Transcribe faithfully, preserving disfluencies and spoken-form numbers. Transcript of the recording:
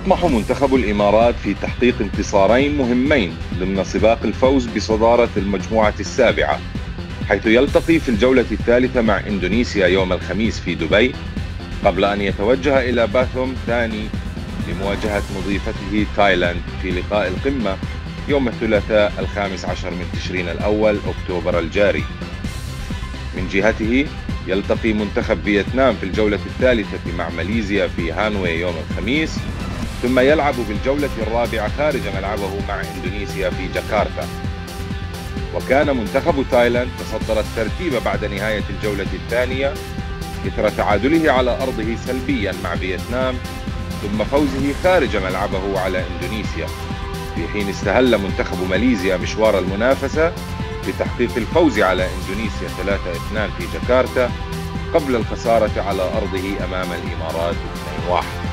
يطمح منتخب الإمارات في تحقيق انتصارين مهمين ضمن سباق الفوز بصدارة المجموعة السابعة، حيث يلتقي في الجولة الثالثة مع إندونيسيا يوم الخميس في دبي، قبل أن يتوجه إلى باثوم ثاني لمواجهة مضيفته تايلاند في لقاء القمة يوم الثلاثاء الخامس عشر من تشرين الأول أكتوبر الجاري. من جهته يلتقي منتخب فيتنام في الجولة الثالثة مع ماليزيا في هانوي يوم الخميس، ثم يلعب بالجولة الرابعة خارج ملعبه مع إندونيسيا في جاكرتا. وكان منتخب تايلاند تصدر الترتيب بعد نهاية الجولة الثانية إثر تعادله على أرضه سلبيا مع فيتنام، ثم فوزه خارج ملعبه على إندونيسيا، في حين استهل منتخب ماليزيا مشوار المنافسة بتحقيق الفوز على إندونيسيا ثلاثة اثنين في جاكرتا قبل الخسارة على أرضه أمام الإمارات اثنين واحد.